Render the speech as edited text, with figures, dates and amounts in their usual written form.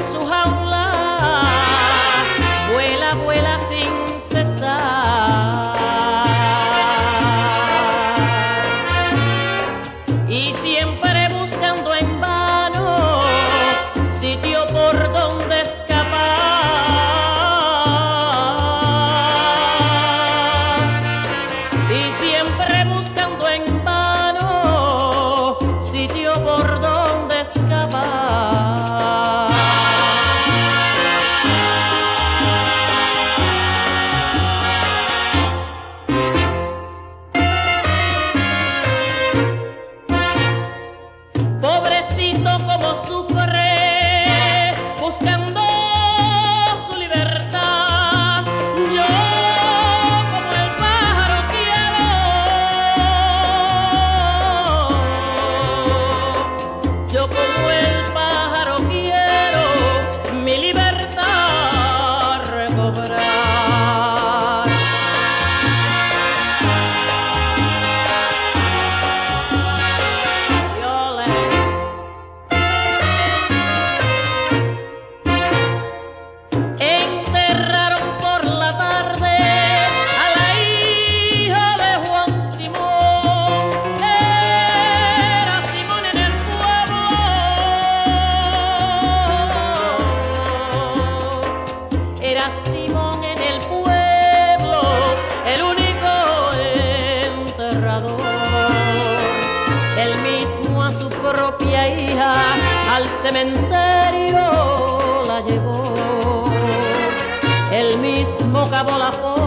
su jaula, vuela, vuela sin cesar. Y siempre buscando en vano sitio por donde escapar. Y siempre buscando en vano sitio por donde escapar. Pobrecito como sufre buscando su libertad. Yo como el pájaro quiero, yo como el pájaro quiero mi libertad recobrar. Enterraron por la tarde a la hija de Juan Simón. Era Simón en el pueblo, era Simón en el pueblo, el único enterrador. Él mismo a su propia hija al cementerio la llevó. Él mismo cavó la fosa